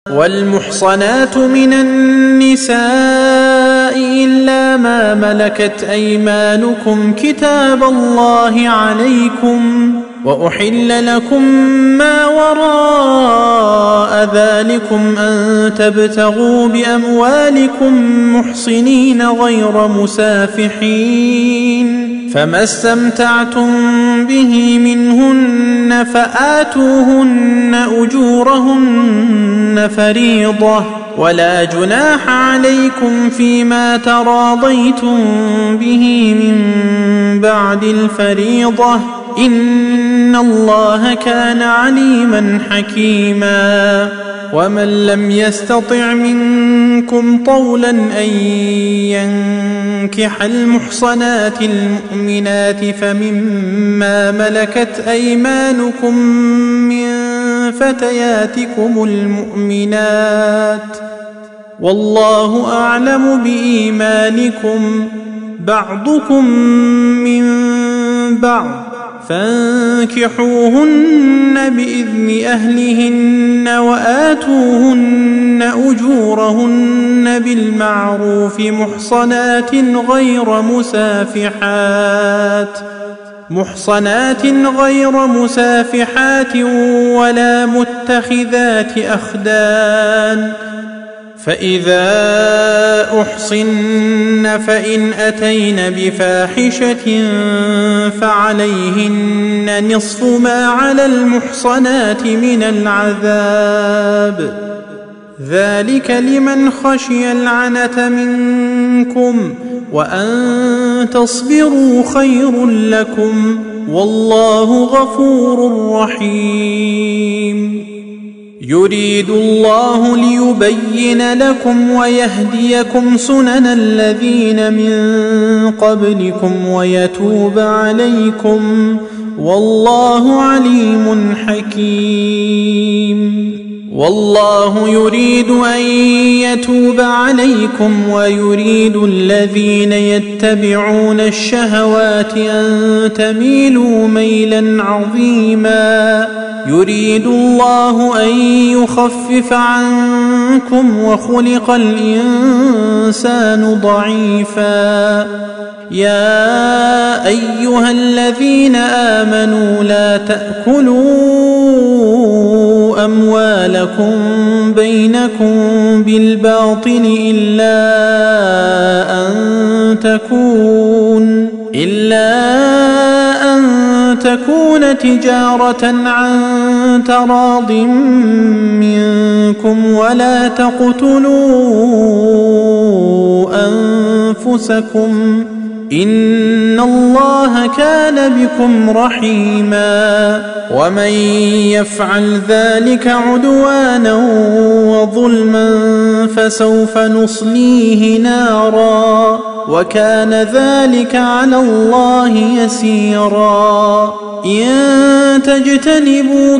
والمحصنات من النساء إلا ما ملكت أيمانكم كتاب الله عليكم، وأحل لكم ما وراء ذلكم أن تبتغوا بأموالكم محصنين غير مسافحين، فما استمتعتم به منهن فآتوهن أجورهن فريضة، ولا جناح عليكم فيما تراضيتم به من بعد الفريضة، إن الله كان عليما حكيما. ومن لم يستطع منكم طولا أن ينكح المحصنات المؤمنات فمما ملكت أيمانكم من فتياتكم المؤمنات، والله أعلم بإيمانكم، بعضكم من بعض، فانكحوهن بإذن أهلهن وآتوهن أجورهن بالمعروف محصنات غير مسافحات ولا متخذات أخدان، فإذا أحصن فإن أتين بفاحشة فعليهن نصف ما على المحصنات من العذاب، ذلك لمن خشي العنة منكم، وأن تصبروا خير لكم، والله غفور رحيم. يريد الله ليبين لكم ويهديكم سنن الذين من قبلكم ويتوب عليكم، والله عليم حكيم. والله يريد أن يتوب عليكم ويريد الذين يتبعون الشهوات أن تميلوا ميلا عظيما. يريد الله أن يخفف عنكم وخلق الإنسان ضعيفا. يا أيها الذين آمنوا لا تأكلوا أموالكم بينكم بالباطل إلا أن تكون تجارة عن تراض منكم، ولا تقتلوا أنفسكم، إن الله كان بكم رحيما. ومن يفعل ذلك عدوانا وظلما فسوف نصليه نارا، وكان ذلك على الله يسيرا. إن تجتنبوا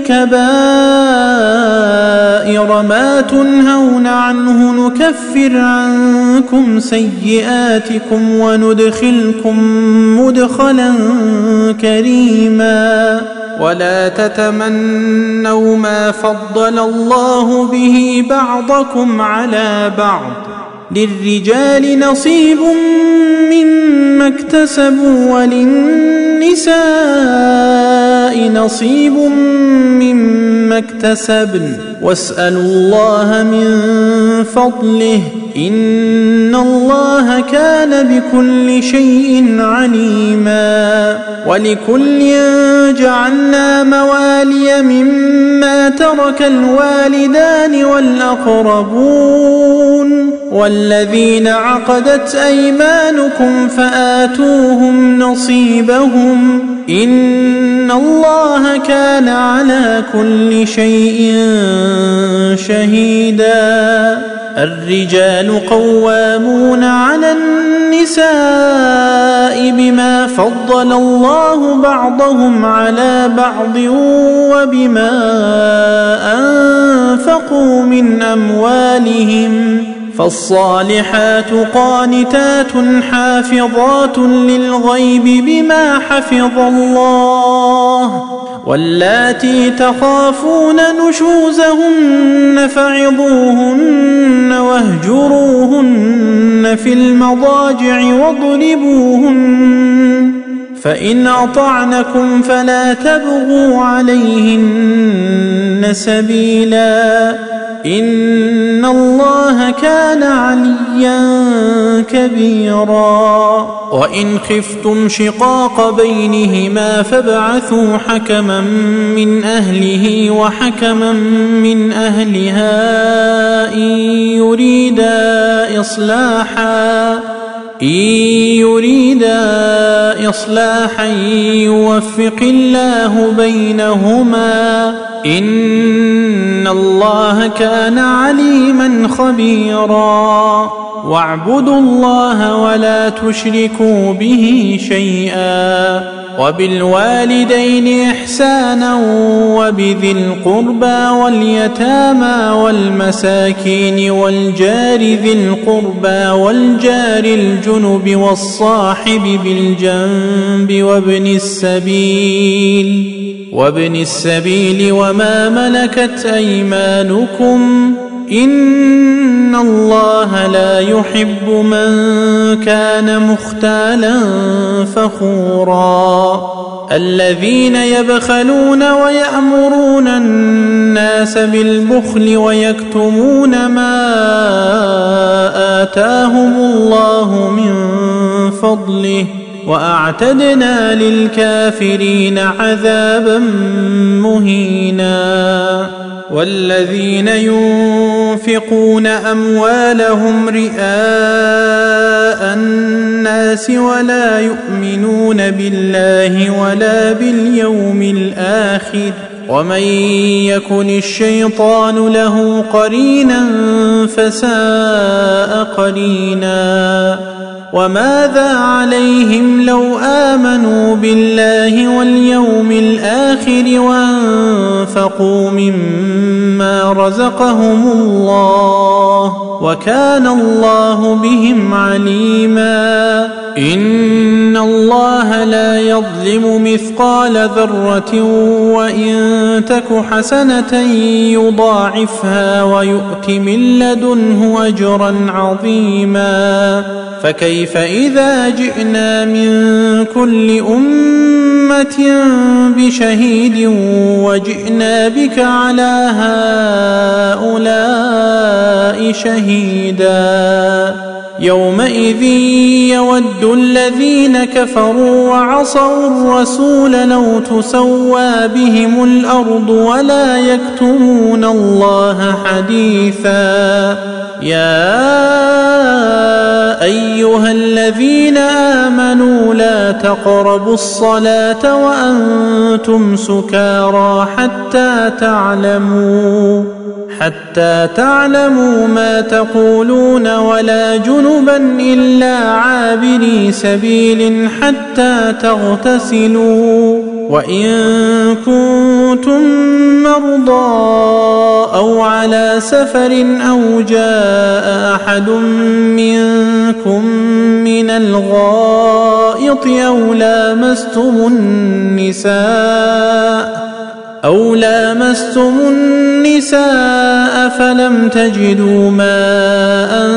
كبائر ما تنهون عنه نكفر عنكم سيئاتكم وندخلكم مدخلا كريما. ولا تتمنوا ما فضل الله به بعضكم على بعض، للرجال نصيب مما اكتسبوا وللنساء نصيب مما اكتسبن، واسألوا الله من فضله، إن الله كان بكل شيء عليما. ولكل جعلنا موالي مما ترك الوالدان والأقربون والذين عقدت أيمانكم فآتوهم نصيبهم، إن الله كان على كل شيء شهيدا. الرجال قوامون على النساء بما فضل الله بعضهم على بعض وبما أنفقوا من أموالهم، فالصالحات قانتات حافظات للغيب بما حفظ الله، واللاتي تخافون نشوزهن فعظوهن واهجروهن في المضاجع واضربوهن، فإن أطعنكم فلا تبغوا عليهن سبيلا، إن الله كان عليا كبيرا. وإن خفتم شقاق بينهما فابعثوا حكما من أهله وحكما من أهلها إن يريدا إصلاحا يوفق الله بينهما، إن الله كان عليما خبيرا. واعبدوا الله ولا تشركوا به شيئا، وبالوالدين إحسانا وبذي القربى واليتامى والمساكين والجار ذي القربى والجار الجنب والصاحب بالجنب وابن السبيل وما ملكت أيمانكم، إن الله لا يحب من كان مختالا فخورا. الذين يبخلون ويأمرون الناس بالبخل ويكتمون ما آتاهم الله من فضله، وأعتدنا للكافرين عذابا مهينا. والذين ينفقون أموالهم رئاء الناس ولا يؤمنون بالله ولا باليوم الآخر، ومن يكن الشيطان له قرينا فساء قرينا. وماذا عليهم لو آمنوا بالله واليوم الآخر وأنفقوا مما رزقهم الله، وكان الله بهم عليما. إن الله لا يظلم مثقال ذرة وإن تك حسنة يضاعفها ويؤت من لدنه أجرا عظيما. فكيف إذا جئنا من كل أمة بشهيد وجئنا بك على هؤلاء شهيدا، يومئذ يود الذين كفروا وعصوا الرسول لو تسوى بهم الأرض ولا يكتمون الله حديثا. يا أيها الذين آمنوا لا تقربوا الصلاة وأنتم سكارى حتى تعلموا ما تقولون ولا جنبا إلا عابري سبيل حتى تغتسلوا، وإن كنتم مرضى أو على سفر أو جاء أحد منكم من الغائط أو لامستم النساء فلم تجدوا ماء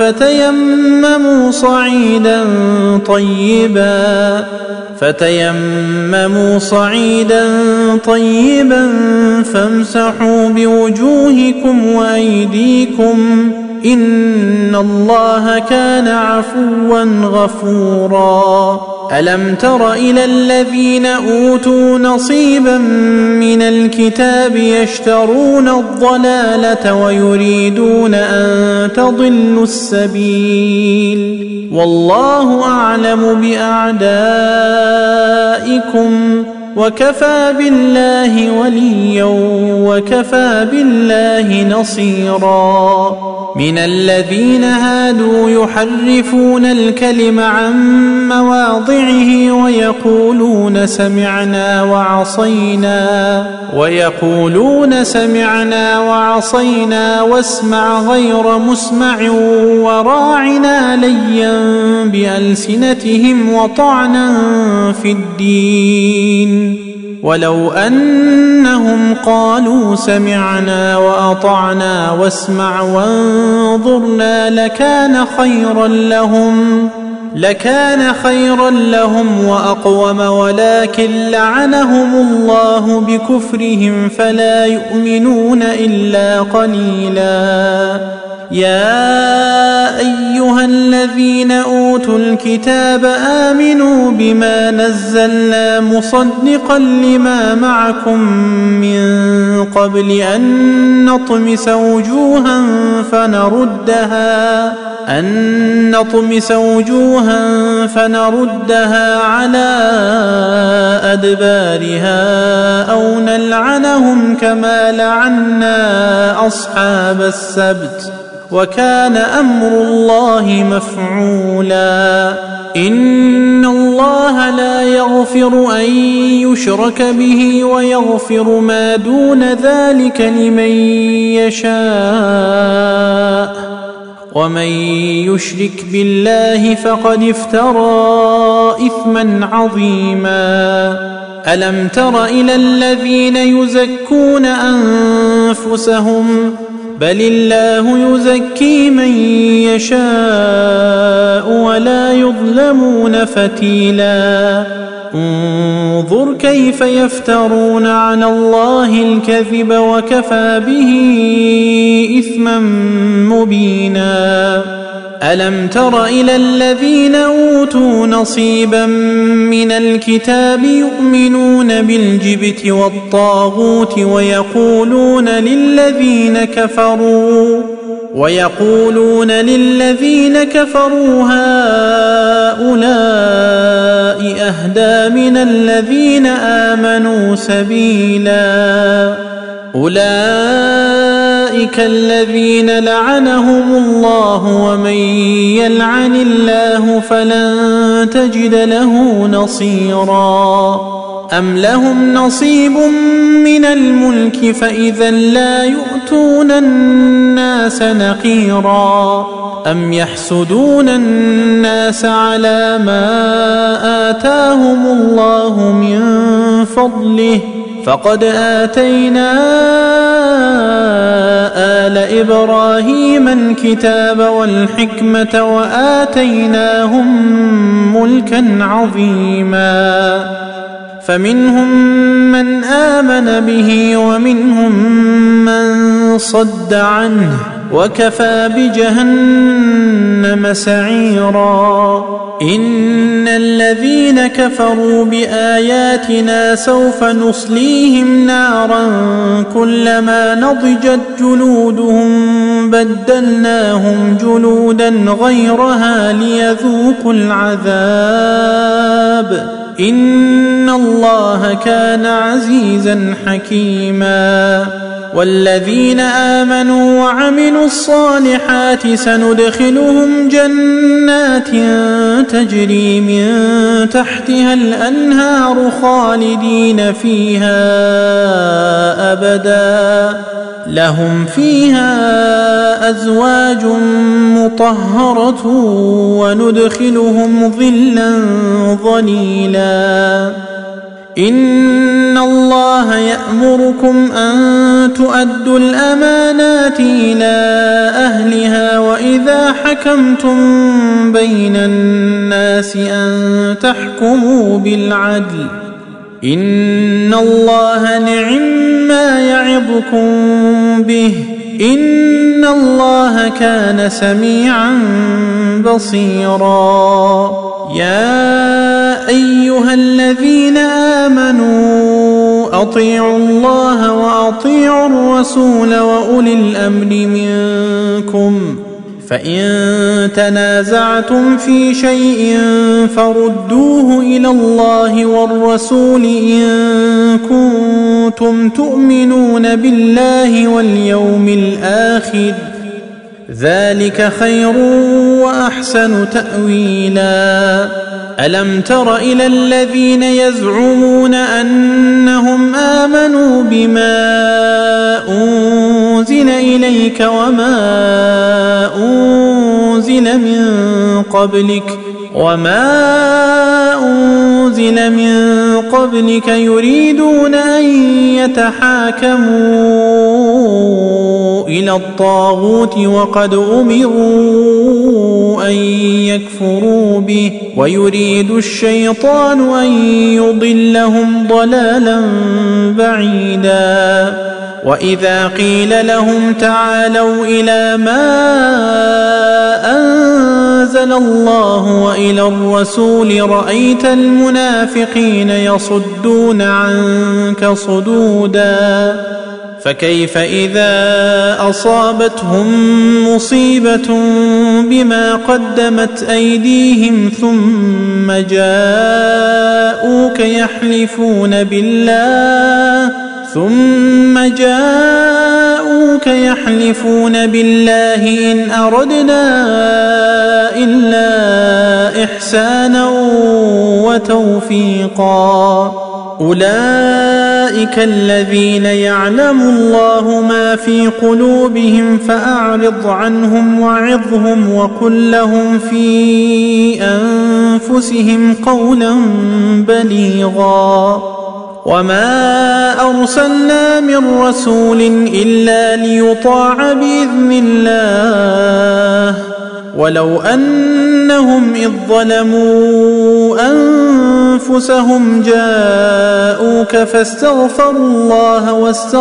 فتيمموا صعيدا طيبا فامسحوا بوجوهكم وأيديكم، إن الله كان عفوا غفورا. ألم تر إلى الذين أوتوا نصيبا من الكتاب يشترون الضلالة ويريدون أن تضلوا السبيل، والله أعلم بأعدائكم، وكفى بالله وليا وكفى بالله نصيرا. من الذين هادوا يحرفون الكلم عن مواضعه ويقولون سمعنا وعصينا واسمع غير مسمع وراعنا ليا بألسنتهم وطعنا في الدين، ولو أنهم قالوا سمعنا وأطعنا واسمع وانظرنا لكان خيرا لهم وأقوم، ولكن لعنهم الله بكفرهم فلا يؤمنون إلا قليلا. يا أيها الذين أوتوا الكتاب آمنوا بما نزلنا مصدقا لما معكم من قبل أن نطمس وجوها فنردها على أدبارها أو نلعنهم كما لعنا أصحاب السبت، وكان أمر الله مفعولا. إن الله لا يغفر أن يشرك به ويغفر ما دون ذلك لمن يشاء، ومن يشرك بالله فقد افترى إثما عظيما. ألم تر إلى الذين يزكون أنفسهم بل الله يزكي من يشاء ولا يظلمون فتيلا. انظر كيف يفترون على الله الكذب وكفى به إثما مبينا. ألم تر إلى الذين أوتوا نصيبا من الكتاب يؤمنون بالجبت والطاغوت ويقولون للذين كفروا هؤلاء أهدى من الذين آمنوا سبيلا. أولئك الذين لعنهم الله، ومن يلعن الله فلن تجد له نصيرا. أم لهم نصيب من الملك فإذا لا يؤتون الناس نقيرا. أم يحسدون الناس على ما آتاهم الله من فضله، فقد آتينا آل إبراهيم الكتاب والحكمة وآتيناهم ملكا عظيما. فمنهم من آمن به ومنهم من صد عنه، وكفى بجهنم سعيرا. إن الذين كفروا بآياتنا سوف نصليهم نارا كلما نضجت جلودهم بدلناهم جلودا غيرها ليذوقوا العذاب. إن الله كان عزيزا حكيما. والذين آمنوا وعملوا الصالحات سندخلهم جنات تجري من تحتها الأنهار خالدين فيها أبدا، لهم فيها أزواج مطهرة وندخلهم ظلا ظليلا. إن الله يأمركم أن تؤدوا الأمانات إلى أهلها وإذا حكمتم بين الناس أن تحكموا بالعدل. إن الله نعما يعظكم به، إن الله كان سميعا بصيرا. يا أيها الذين آمنوا أطيعوا الله وأطيعوا الرسول وأولي الأمر منكم، فإن تنازعتم في شيء فردوه إلى الله والرسول إن كنتم تؤمنون بالله واليوم الآخر، ذلك خير وأحسن تأويلا. ألم تر إلى الذين يزعمون أنهم آمنوا بما أنزل إليك وما أنزل أنزل من قبلك يريدون أن يتحاكموا إلى الطاغوت وقد أمروا أن يكفروا به ويريد الشيطان أن يضلهم ضلالا بعيدا وإذا قيل لهم تعالوا إلى ما أنزل الله وإلى الرسول رأيت المنافقين يصدون عنك صدودا فكيف إذا أصابتهم مصيبة بما قدمت أيديهم ثم جاءوك يحلفون بالله إن أردنا إلا إحسانا وتوفيقا أولئك الذين يعلم الله ما في قلوبهم فأعرض عنهم وعظهم وقل لهم في أنفسهم قولا بليغا وما أرسلنا من رسول إلا ليطاع بإذن الله ولو أنهم إذ ظلموا أنفسهم جاءوك فاستغفروا الله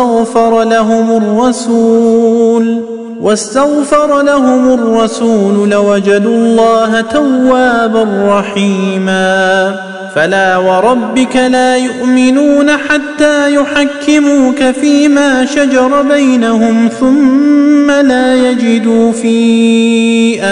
واستغفر لهم الرسول لوجدوا الله توابا رحيما فلا وربك لا يؤمنون حتى يحكموك فيما شجر بينهم ثم لا يجدوا في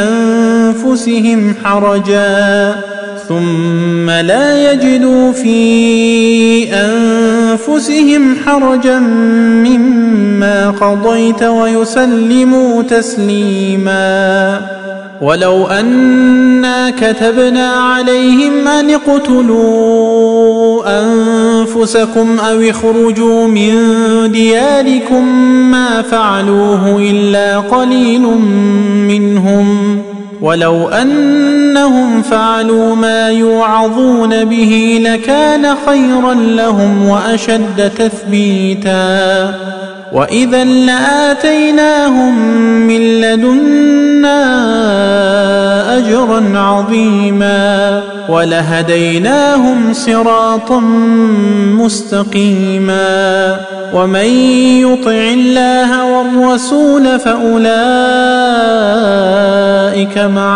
أنفسهم حرجا مما قضيت ويسلموا تسليما ولو أنا كتبنا عليهم أن اقتلوا أنفسكم أو اخرجوا من دياركم ما فعلوه إلا قليل منهم ولو أنهم فعلوا ما يوعظون به لكان خيرا لهم وأشد تثبيتا وإذا لآتيناهم من لدنا أجرا عظيما ولهديناهم صراطا مستقيما ومن يطع الله والرسول فأولئك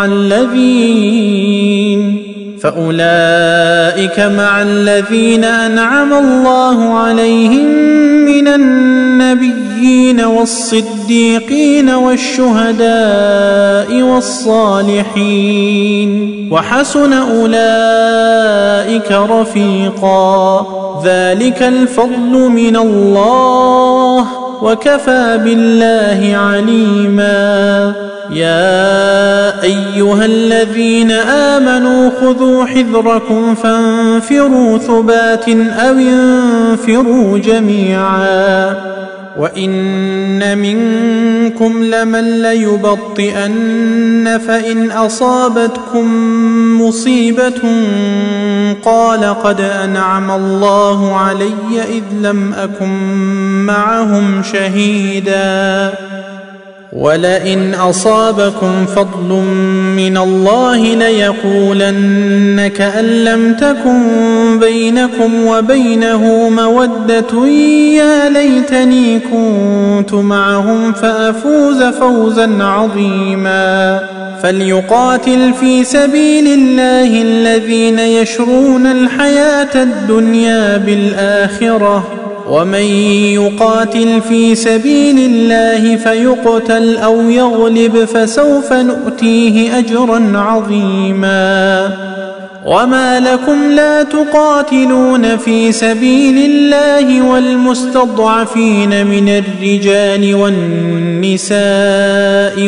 مع الذين أنعم الله عليهم من النبيين والصديقين والشهداء والصالحين وحسن أولئك رفيقا ذلك الفضل من الله وكفى بالله عليما يا أيها الذين آمنوا خذوا حذركم فانفروا ثبات أو انفروا جميعا وإن منكم لمن ليبطئن فإن أصابتكم مصيبة قال قد أنعم الله علي إذ لم أكن معهم شهيدا ولئن أصابكم فضل من الله ليقولن كأن لم تكن بينكم وبينه مودة يا ليتني كنت معهم فأفوز فوزا عظيما فليقاتل في سبيل الله الذين يشرون الحياة الدنيا بالآخرة ومن يقاتل في سبيل الله فيقتل أو يغلب فسوف نؤتيه أجرا عظيما وما لكم لا تقاتلون في سبيل الله والمستضعفين من الرجال والنساء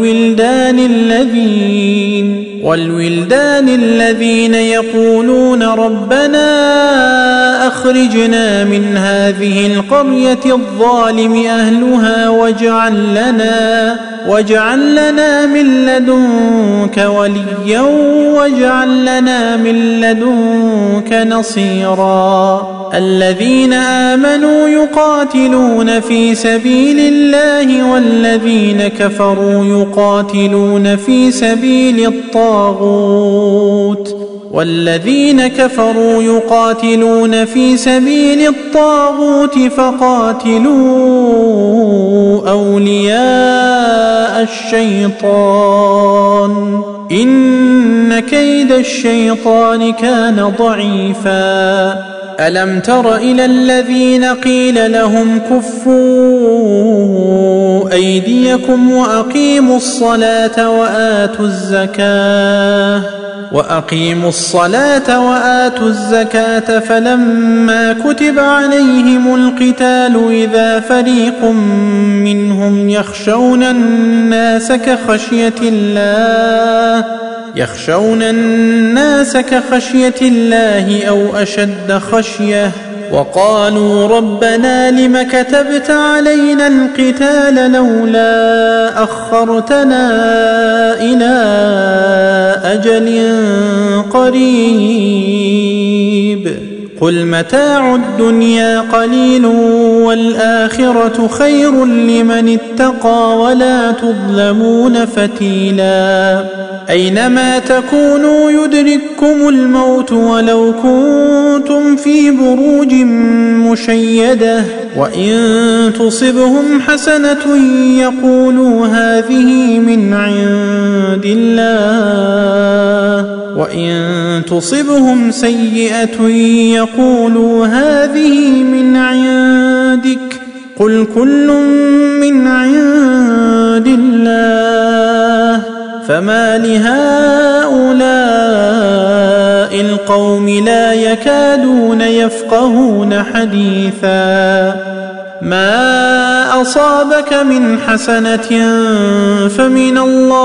والولدان الذين يقولون ربنا أخرجنا من هذه القرية الظالم أهلها واجعل لنا من لدنك وليا واجعل لنا من لدنك نصيرا الذين آمنوا يقاتلون في سبيل الله والذين كفروا يقاتلون في سبيل الطاغوت فقاتلوا أولياء الشيطان إن كيد الشيطان كان ضعيفا ألم تر إلى الذين قيل لهم كفوا أيديكم وأقيموا الصلاة وآتوا الزكاة فلما كتب عليهم القتال إذا فريق منهم يخشون الناس كخشية الله أو أشد خشية وقالوا ربنا لم كتبت علينا القتال لولا أخرتنا إلى أجل قريب قل متاع الدنيا قليل والآخرة خير لمن اتقى ولا تظلمون فتيلا أينما تكونوا يدرككم الموت ولو كنتم في بروج مشيدة وإن تصبهم حسنة يقولوا هذه من عند الله وإن تصبهم سيئة يقولوا هذه من عندك قل كل من عند الله فما لهؤلاء القوم لا يكادون يفقهون حديثا ما أصابك من حسنة فمن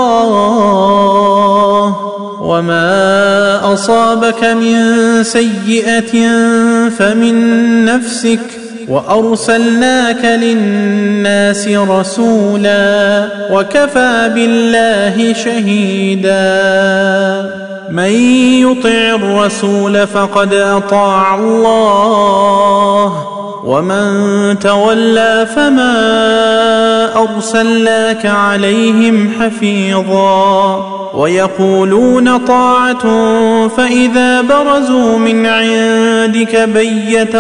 الله وما أصابك من سيئة فمن نفسك وأرسلناك للناس رسولا وكفى بالله شهيدا من يطع الرسول فقد أطاع الله ومن تولى فما أرسلناك عليهم حفيظا ويقولون طاعة فإذا برزوا من عندك بيت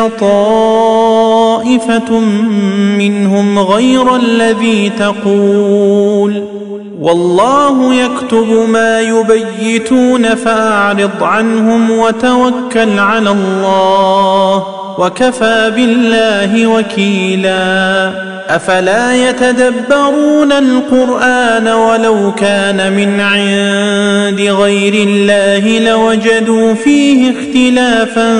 طائفة منهم غير الذي تقول والله يكتب ما يبيتون فأعرض عنهم وتوكل على الله وكفى بالله وكيلا أفلا يتدبرون القرآن ولو كان من عند غير الله لوجدوا فيه اختلافا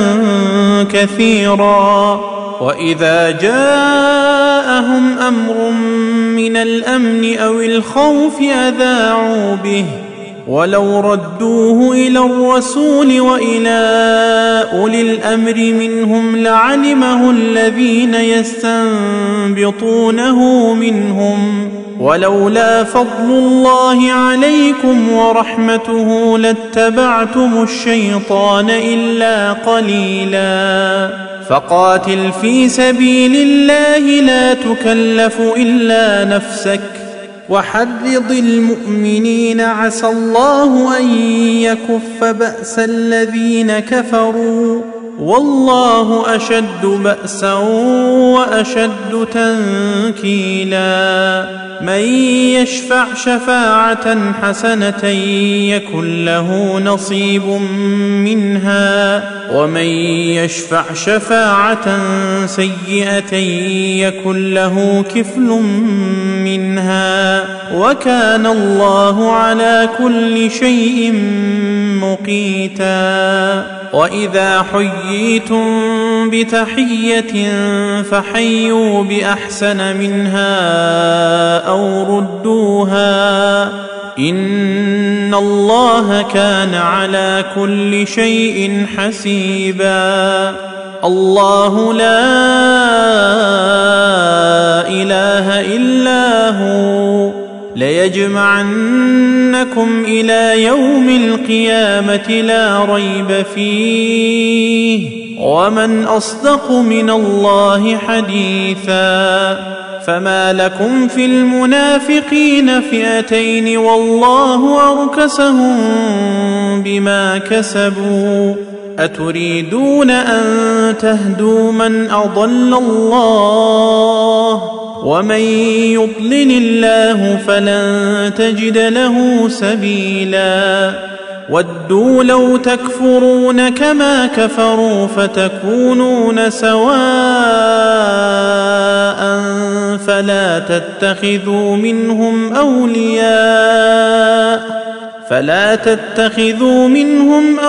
كثيرا وإذا جاءهم أمر من الأمن أو الخوف أذاعوا به ولو ردوه إلى الرسول وإلى أولي الأمر منهم لعلمه الذين يستنبطونه منهم ولولا فضل الله عليكم ورحمته لاتبعتم الشيطان إلا قليلا فقاتل في سبيل الله لا تكلف إلا نفسك وحرض المؤمنين عسى الله أن يكف بأس الذين كفروا والله أشد بأسا وأشد تنكيلا من يشفع شفاعة حسنة يكن له نصيب منها ومن يشفع شفاعة سيئة يكن له كفل منها وكان الله على كل شيء مقيتا وإذا حييتم بتحية فحيوا بأحسن منها أو ردوها إن الله كان على كل شيء حسيبا الله لا إله إلا هو ليجمعنكم إلى يوم القيامة لا ريب فيه ومن أصدق من الله حديثا. فما لكم في المنافقين فئتين والله أركسهم بما كسبوا أتريدون أن تهدوا من أضل الله ومن يضلل الله فلن تجد له سبيلا. ودوا لو تكفرون كما كفروا فتكونون سواء فلا تتخذوا منهم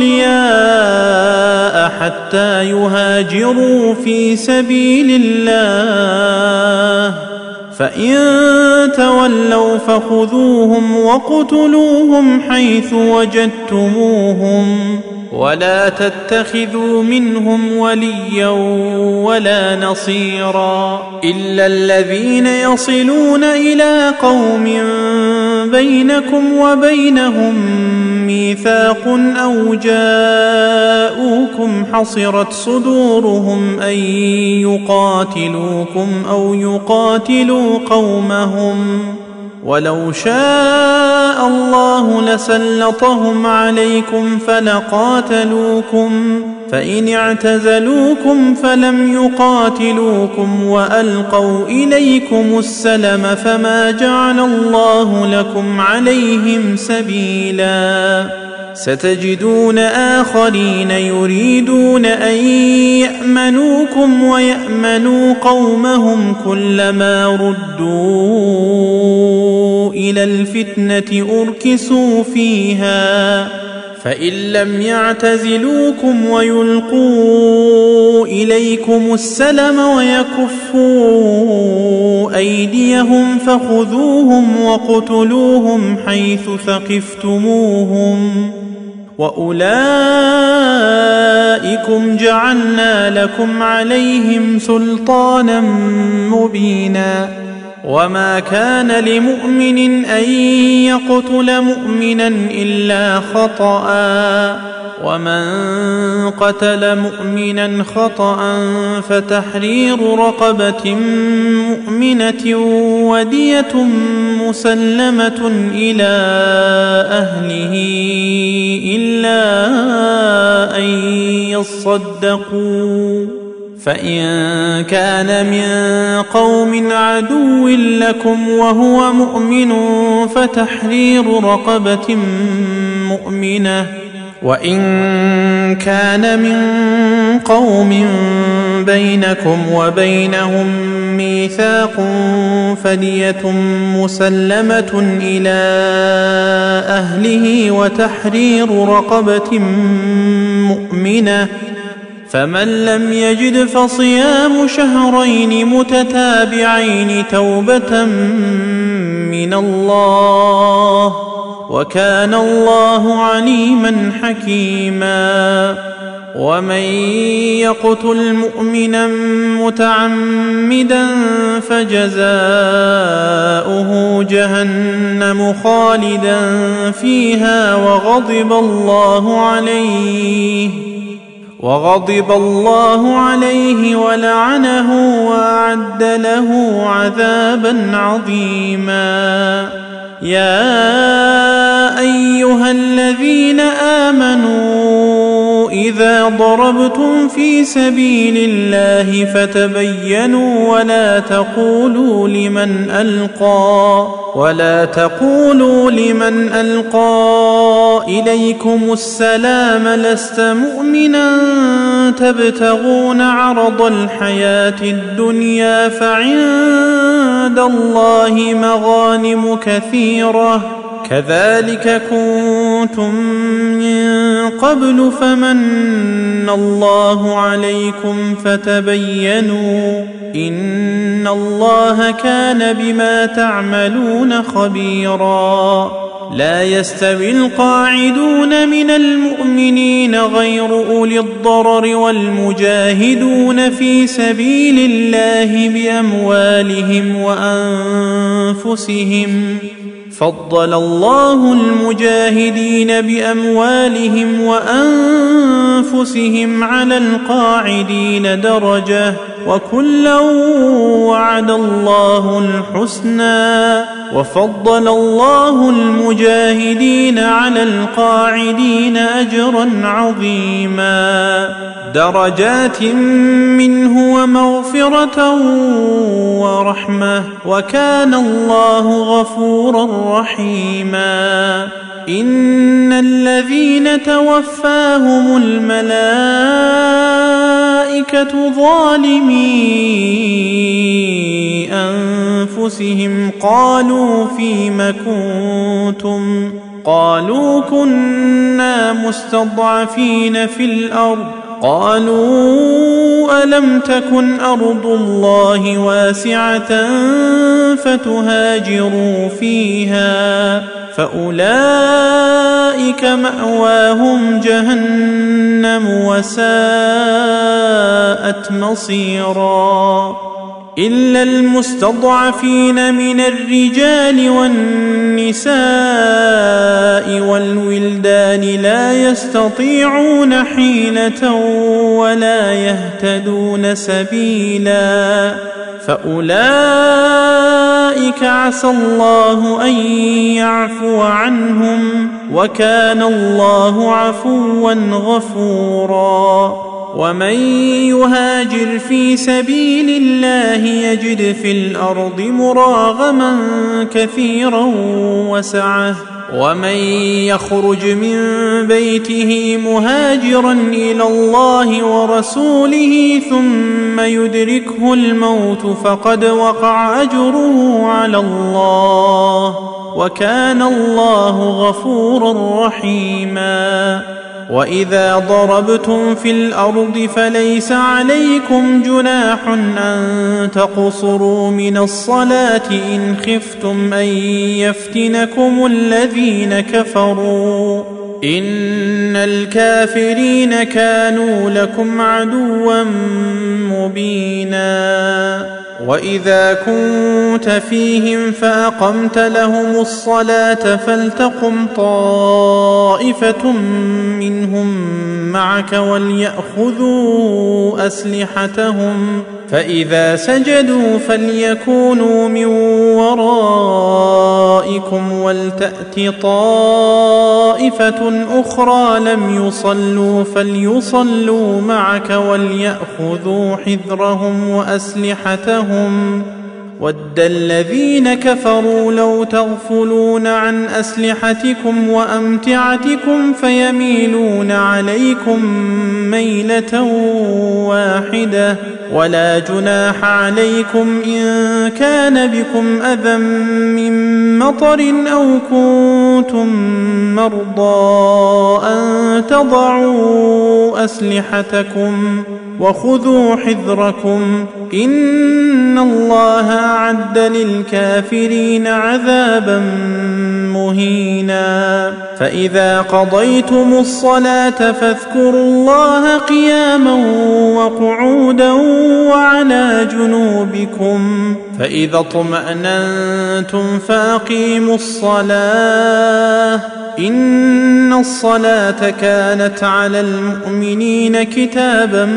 أولياء حتى يهاجروا في سبيل الله فإن تولوا فخذوهم وقتلوهم حيث وجدتموهم ولا تتخذوا منهم وليا ولا نصيرا إلا الذين يصلون إلى قوم بينكم وبينهم ميثاق أو جاءوكم حصرت صدورهم أن يقاتلوكم أو يقاتلوا قومهم ولو شاء الله لسلطهم عليكم فلقاتلوكم فإن اعتزلوكم فلم يقاتلوكم وألقوا إليكم السلم فما جعل الله لكم عليهم سبيلا. ستجدون آخرين يريدون أن يأمنوكم ويأمنوا قومهم كلما ردوا إلى الفتنة أركسوا فيها فإن لم يعتزلوكم ويلقوا إليكم السلم ويكفوا أيديهم فخذوهم وقتلوهم حيث ثقفتموهم وأولئكم جعلنا لكم عليهم سلطانا مبينا. وما كان لمؤمن أن يقتل مؤمنا إلا خطأ ومن قتل مؤمنا خطأ فتحرير رقبة مؤمنة ودية مسلمة إلى أهله إلا أن يصدقوا فإن كان من قوم عدو لكم وهو مؤمن فتحرير رقبة مؤمنة وإن كان من قوم بينكم وبينهم ميثاق فدية مسلمة إلى أهله وتحرير رقبة مؤمنة فمن لم يجد فصيام شهرين متتابعين توبة من الله وكان الله عليما حكيما. ومن يقتل مؤمنا متعمدا فجزاؤه جهنم خالدا فيها وغضب الله عليه ولعنه وأعد له عذابا عظيما. يا أيها الذين آمنوا إذا ضربتم في سبيل الله فتبينوا ولا تقولوا لمن ألقى إليكم السلام لست مؤمنا تبتغون عرض الحياة الدنيا فعند الله مغانم كثيرة كذلك كنتم من قبل فمن الله عليكم فتبينوا إن الله كان بما تعملون خبيرا. لا يستوي القاعدون من المؤمنين غير أولي الضرر والمجاهدون في سبيل الله بأموالهم وأنفسهم. فضل الله المجاهدين بأموالهم وأنفسهم على القاعدين درجة، وكلا وعد الله الحسنى. وفضل الله المجاهدين على القاعدين أجرا عظيما، درجات منه ومغفرة ورحمة، وكان الله غفورا رحيما. إن الذين توفاهم الملائكة ظالمي أنفسهم قالوا فيم كنتم؟ قالوا كنا مستضعفين في الأرض. قالوا ألم تكن أرض الله واسعة فتهاجروا فيها؟ فأولئك مأواهم جهنم وساءت مصيرا. إلا المستضعفين من الرجال والنساء والولدان لا يستطيعون حيلة ولا يهتدون سبيلا، فأولئك عسى الله أن يعفو عنهم، وكان الله عفوا غفورا. ومن يهاجر في سبيل الله يجد في الأرض مراغما كثيرا وسعة، ومن يخرج من بيته مهاجرا إلى الله ورسوله ثم يدركه الموت فقد وقع أجره على الله، وكان الله غفورا رحيما. وإذا ضربتم في الأرض فليس عليكم جناح أن تقصروا من الصلاة إن خفتم أن يفتنكم الذين كفروا، إن الكافرين كانوا لكم عدوا مبينا. وإذا كنت فيهم فأقمت لهم الصلاة فلتقم طائفة منهم معك وليأخذوا أسلحتهم، فإذا سجدوا فليكونوا من ورائكم ولتأت طائفة أخرى لم يصلوا فليصلوا معك وليأخذوا حذرهم وأسلحتهم. ود الذين كفروا لو تغفلون عن أسلحتكم وأمتعتكم فيميلون عليكم ميلة واحدة، ولا جناح عليكم إن كان بكم أذى من مطر أو كنتم مرضى أن تضعوا أسلحتكم وخذوا حذركم، إن الله أعد للكافرين عذابا مهينا. فإذا قضيتم الصلاة فاذكروا الله قياما وقعودا وعلى جنوبكم، فإذا اطمأننتم فأقيموا الصلاة، إن الصلاة كانت على المؤمنين كتابا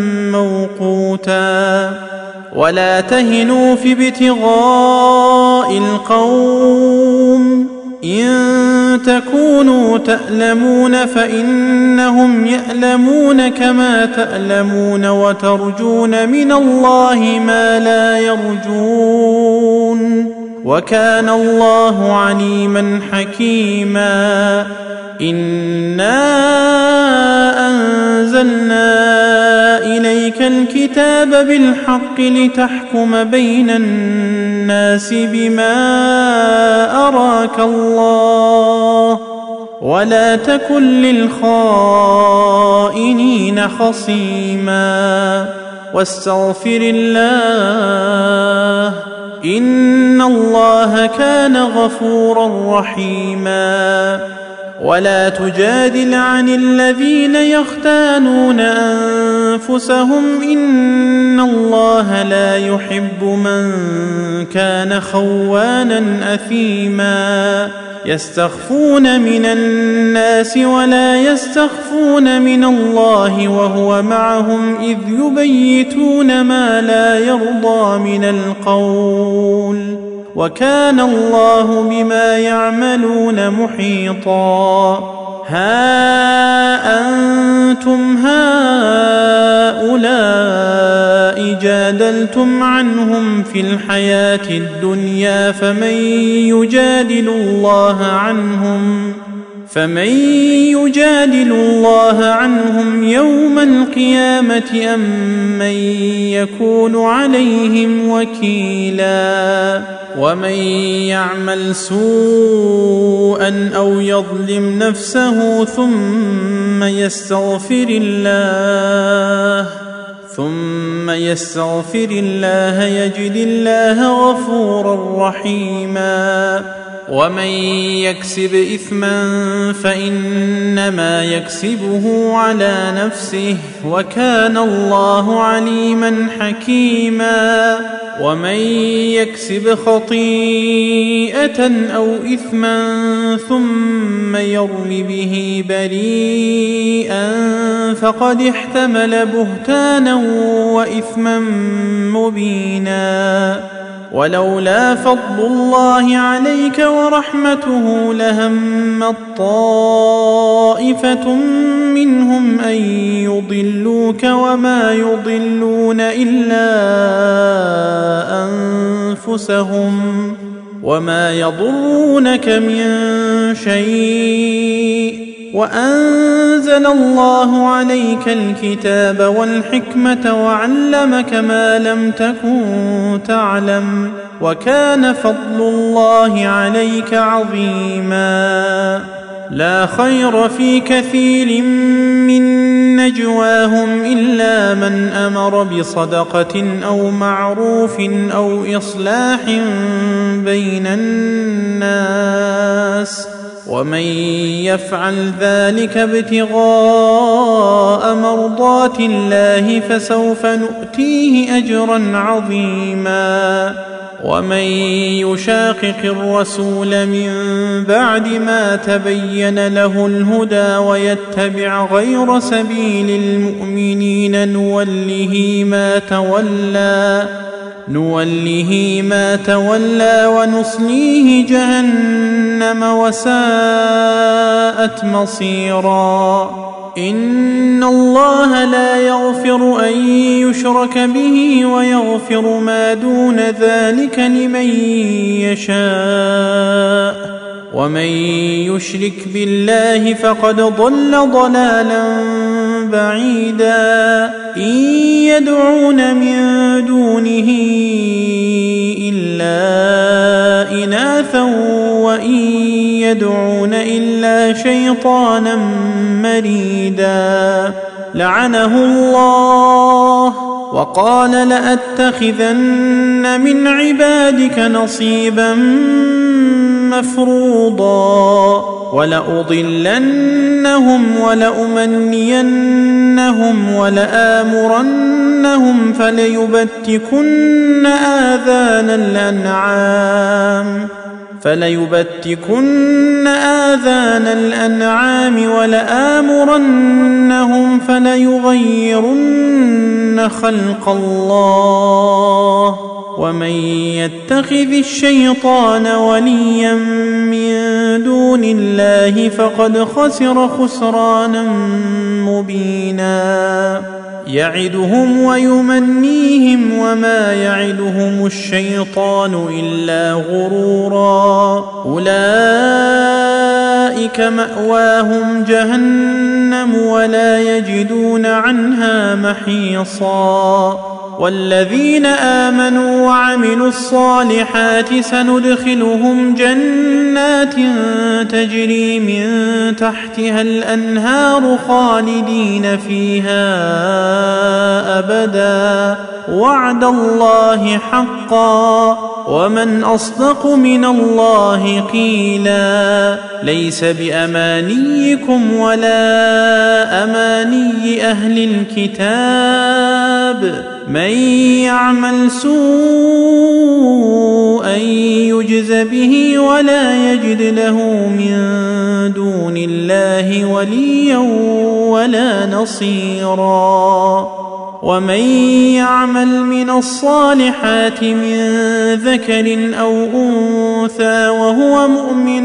موقوتا. ولا تهنوا في ابتغاء القوم، إن تكونوا تألمون فإنهم يألمون كما تألمون وترجون من الله ما لا يرجون، وكان الله عليما حكيما. إنا أنزلنا إليك الكتاب بالحق لتحكم بين الناس بما أراك الله، ولا تكن للخائنين خصيما، واستغفر الله إن الله كان غفورا رحيما. ولا تجادل عن الذين يختانون أنفسهم إن الله لا يحب من كان خوانا أثيما. يستخفون من الناس ولا يستخفون من الله وهو معهم إذ يبيتون ما لا يرضى من القول وكان الله بما يعملون محيطا. ها أنتم هؤلاء جادلتم عنهم في الحياة الدنيا فمن يجادل الله عنهم يوم القيامة أم من يكون عليهم وكيلا. ومن يعمل سوءا أو يظلم نفسه ثم يستغفر الله يجد الله غفورا رحيما. ومن يكسب إثما فإنما يكسبه على نفسه وكان الله عليما حكيما. ومن يكسب خطيئة أو إثما ثم يرم به بريئا فقد احتمل بهتانا وإثما مبينا. ولولا فضل الله عليك ورحمته لهمت طائفة منهم أن يضلوك وما يضلون إلا أنفسهم وما يضرونك من شيء وأنزل الله عليك الكتاب والحكمة وعلمك ما لم تكن تعلم وكان فضل الله عليك عظيما. لا خير في كثير من نجواهم إلا من أمر بصدقة أو معروف أو إصلاح بين الناس ومن يفعل ذلك ابتغاء مرضات الله فسوف نؤتيه أجرا عظيما. ومن يشاقق الرسول من بعد ما تبين له الهدى ويتبع غير سبيل المؤمنين نوله ما تولى ونصليه جهنم وساءت مصيرا. إن الله لا يغفر أن يشرك به ويغفر ما دون ذلك لمن يشاء ومن يشرك بالله فقد ضل ضلالا بعيدا. إن يدعون من دونه إلا إناثا وإن يدعون إلا شيطانا مريدا. لعنه الله وقال لأتخذن من عبادك نصيبا مفروضا ولأضلنهم ولأمنينهم ولآمرنهم فليبتكن آذان الأنعام ولآمرنهم فليغيرن خلق الله ومن يتخذ الشيطان وليا من دون الله فقد خسر خسرانا مبينا. يعدهم ويمنيهم وما يعدهم الشيطان إلا غرورا. أولئك مأواهم جهنم ولا يجدون عنها محيصا. والذين آمنوا وعملوا الصالحات سندخلهم جنات تجري من تحتها الأنهار خالدين فيها أبدا وعد الله حقا ومن أصدق من الله قيلا ليس بأمانيكم ولا أماني أهل الكتاب من يعمل سوءا يجز به ولا يجد له من دون الله وليا ولا نصيرا ومن يعمل من الصالحات من ذكر أو أنثى وهو مؤمن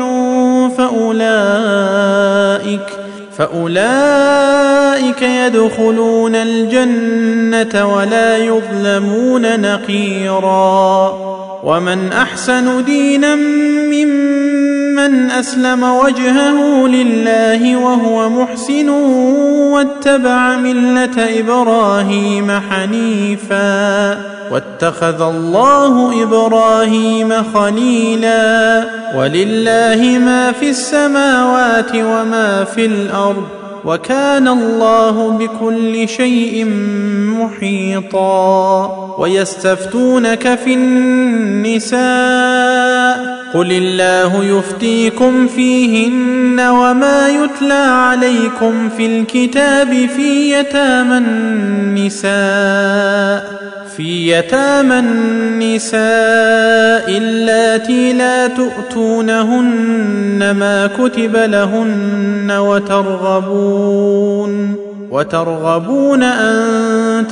فأولئك يدخلون الجنة ولا يظلمون نقيرا ومن أحسن دينا ممن أسلم وجهه لله وهو محسن واتبع ملة إبراهيم حنيفا واتخذ الله إبراهيم خليلا ولله ما في السماوات وما في الأرض وكان الله بكل شيء محيطا ويستفتونك في النساء قل الله يفتيكم فيهن وما يتلى عليكم في الكتاب في يتامى النساء اللاتي لا تؤتونهن ما كتب لهن وترغبون أن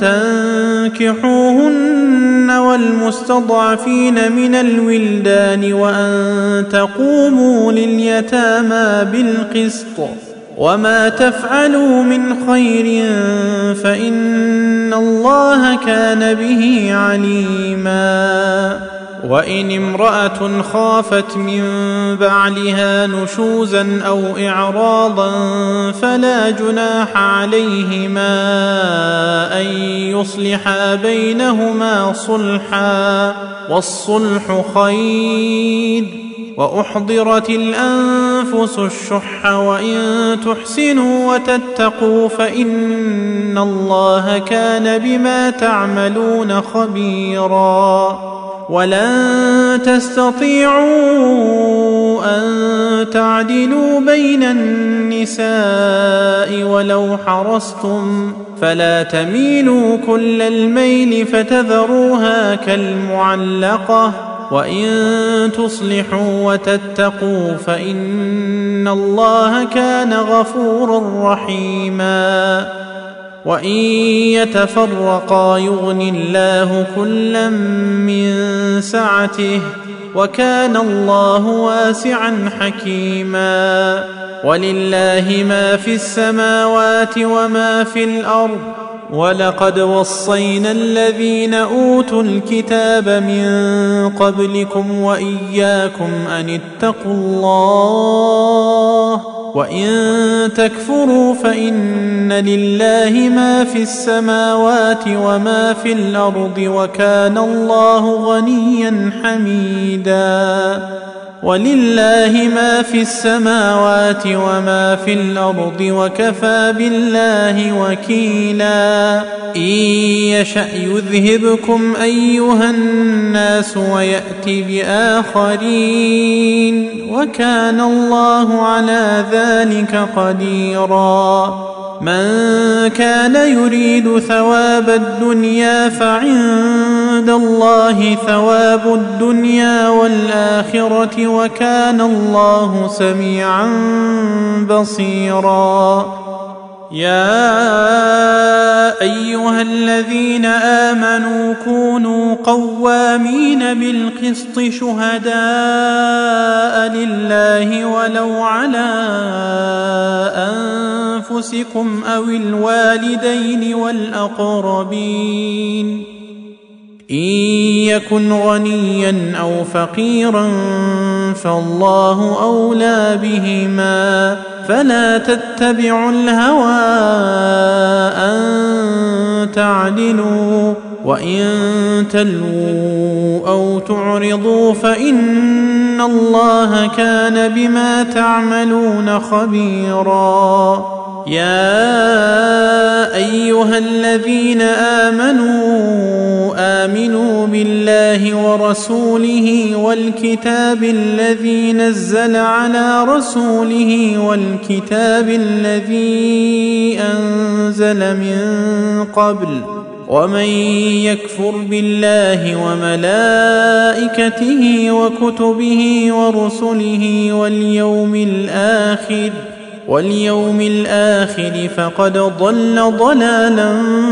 تنكحوهن والمستضعفين من الولدان وأن تقوموا لليتامى بالقسط وما تفعلوا من خير فإن الله كان به عليما وإن امرأة خافت من بعلها نشوزا أو إعراضا فلا جناح عليهما أن يصلحا بينهما صلحا والصلح خير وأحضرت الأنفس الشح وإن تحسنوا وتتقوا فإن الله كان بما تعملون خبيرا ولن تستطيعوا أن تعدلوا بين النساء ولو حرصتم فلا تميلوا كل الميل فتذروها كالمعلقة وإن تصلحوا وتتقوا فإن الله كان غفورا رحيما وإن يتفرقا يغن الله كلا من سعته وكان الله واسعا حكيما ولله ما في السماوات وما في الأرض ولقد وصينا الذين أوتوا الكتاب من قبلكم وإياكم أن اتقوا الله وإن تكفروا فإن لله ما في السماوات وما في الأرض وكان الله غنيا حميدا ولله ما في السماوات وما في الأرض وكفى بالله وكيلا إن يشأ يذهبكم أيها الناس ويأت بآخرين وكان الله على ذلك قديرا من كان يريد ثواب الدنيا فعند الله ثواب الدنيا والآخرة وكان الله سميعا بصيرا يا أيها الذين آمنوا كونوا قوامين بالقسط شهداء لله ولو على أنفسكم أو الوالدين والأقربين إن يكن غنيا أو فقيرا فالله أولى بهما فلا تتبعوا الهوى أن تعدلوا وإن تلووا أو تعرضوا فإن الله كان بما تعملون خبيرا. يا أيها الذين آمنوا بالله ورسوله والكتاب الذي نزل على رسوله والكتاب الذي أنزل من قبل، ومن يكفر بالله وملائكته وكتبه ورسله واليوم الآخر فقد ضل ضلالا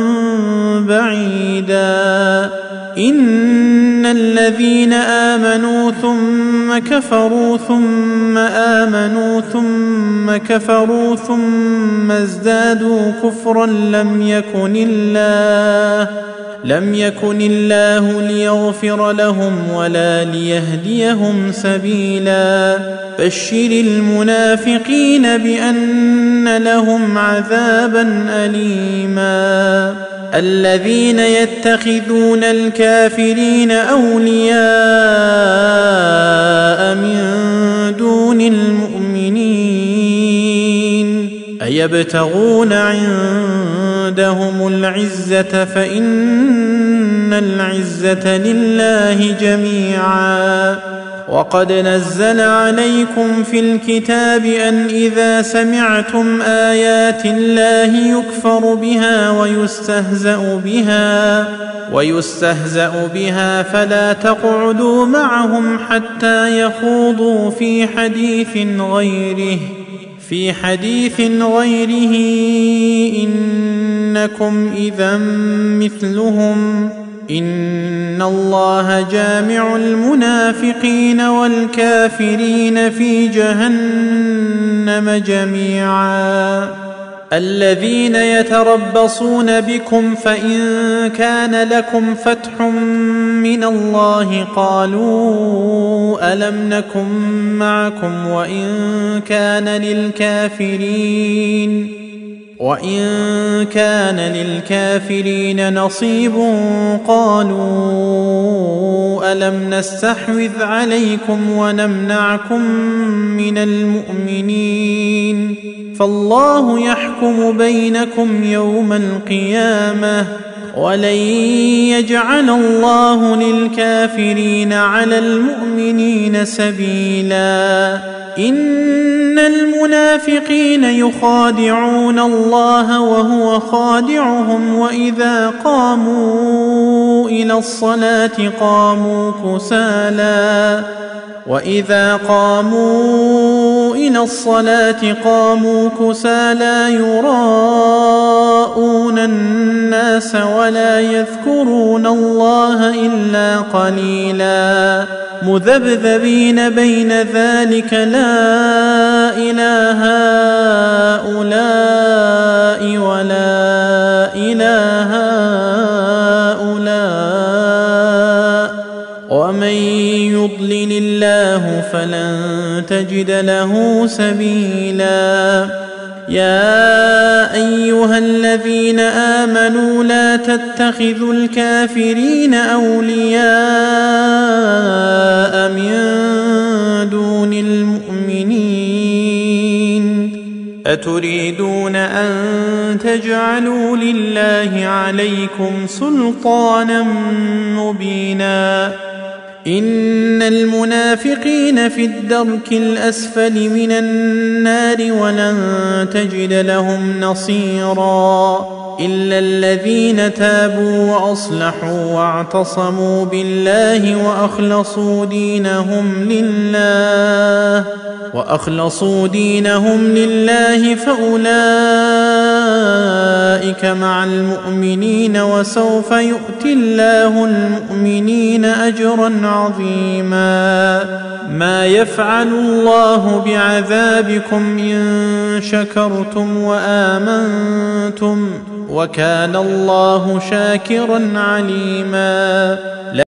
بعيدا. إن الذين آمنوا ثم كفروا ثم آمنوا ثم كفروا ثم ازدادوا كفرا لم يكن الله ليغفر لهم ولا ليهديهم سبيلا. بشر المنافقين بأن لهم عذابا أليما. الذين يتخذون الكافرين أولياء من دون المؤمنين أيبتغون عندهم العزة فإن العزة لله جميعا. وقد نزل عليكم في الكتاب أن إذا سمعتم آيات الله يكفر بها ويستهزأ بها فلا تقعدوا معهم حتى يخوضوا في حديث غيره إنكم إذا مثلهم. إن الله جامع المنافقين والكافرين في جهنم جميعا. الذين يتربصون بكم فإن كان لكم فتح من الله قالوا ألم نكن معكم وإن كان للكافرين نصيب قالوا ألم نستحوذ عليكم ونمنعكم من المؤمنين فالله يحكم بينكم يوم القيامة ولن يجعل الله للكافرين على المؤمنين سبيلا. إن المنافقين يخادعون الله وهو خادعهم وإذا قاموا إلى الصلاة قاموا كسالى يراءون الناس ولا يذكرون الله إلا قليلا مذبذبين بين ذلك لا إله هؤلاء ولا إله هؤلاء ومن يضلل الله فلن تجد له سبيلا. يا أيها الذين آمنوا لا تتخذوا الكافرين أولياء من دون المؤمنين أتريدون أن تجعلوا لله عليكم سلطانا مبينا. إن المنافقين في الدرك الأسفل من النار ولن تجد لهم نصيرا إلا الذين تابوا وأصلحوا واعتصموا بالله وأخلصوا دينهم لله فأولئك مع المؤمنين وسوف يؤتي الله المؤمنين أجرا عظيما. ما يفعل الله بعذابكم إن شكرتم وآمنتم وكان الله شاكرا عليما.